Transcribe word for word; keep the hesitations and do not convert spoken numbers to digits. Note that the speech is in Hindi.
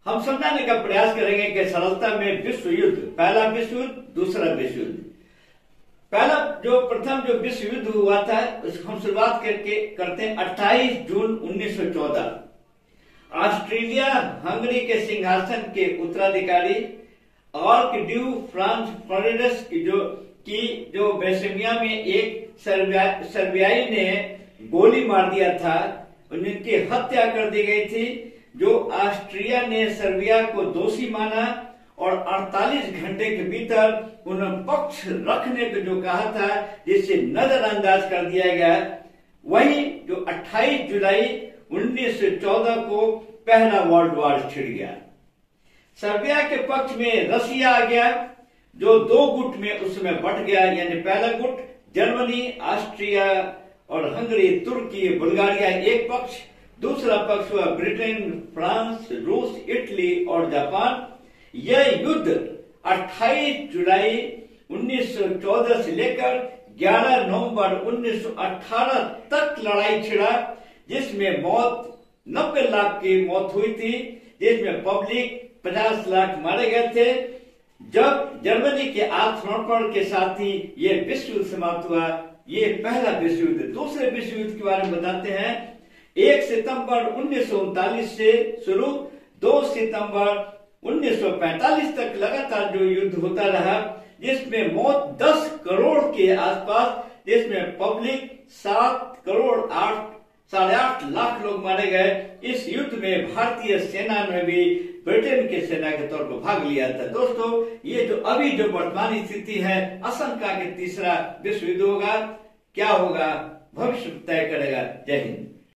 हम समझाने का प्रयास करेंगे कि सरलता में विश्व युद्ध, पहला विश्व युद्ध, दूसरा विश्व युद्ध। पहला जो प्रथम जो विश्व युद्ध हुआ था उसको हम शुरुआत करके करते हैं अट्ठाईस जून उन्नीस सौ चौदह। ऑस्ट्रेलिया हंगरी के सिंहासन के उत्तराधिकारी आर्क ड्यू फ्रांस फर्डिनेंड की जो की जो बेसेमिया में एक सर्बिया सर्बियाई ने गोली मार दिया था, उनकी हत्या कर दी गई थी। जो ऑस्ट्रिया ने सर्बिया को दोषी माना और अड़तालीस घंटे के भीतर उन्हें पक्ष रखने को जो कहा था, जिसे नजरअंदाज कर दिया गया। वही जो अट्ठाईस जुलाई उन्नीस सौ चौदह को पहला वर्ल्ड वॉर छिड़ गया। सर्बिया के पक्ष में रसिया आ गया, जो दो गुट में उसमें बट गया। यानी पहला गुट जर्मनी, ऑस्ट्रिया और हंगरी, तुर्की, बुल्गारिया एक पक्ष, दूसरा पक्ष हुआ ब्रिटेन, फ्रांस, रूस, इटली और जापान। यह युद्ध अट्ठाईस जुलाई उन्नीस सौ चौदह से लेकर ग्यारह नवंबर उन्नीस सौ अठारह तक लड़ाई छिड़ा, जिसमें मौत नब्बे लाख की मौत हुई थी, जिसमें पब्लिक पचास लाख मारे गए थे। जब जर्मनी के आत्मसमर्पण के साथ ही यह विश्व युद्ध समाप्त हुआ। ये पहला विश्व युद्ध। दूसरे विश्व युद्ध के बारे में बताते हैं। एक सितंबर उन्नीस सौ उनतालीस से शुरू, दो सितंबर उन्नीस सौ पैंतालीस तक लगातार जो युद्ध होता रहा, जिसमें मौत दस करोड़ के आसपास, जिसमें पब्लिक सात करोड़ आठ साढ़े आठ लाख लोग मारे गए। इस युद्ध में भारतीय सेना ने भी ब्रिटेन के सेना के तौर पर भाग लिया था। दोस्तों, ये जो अभी जो वर्तमान स्थिति है, आशंका के तीसरा विश्व युद्ध होगा। क्या होगा भविष्य तय करेगा। जय हिंद।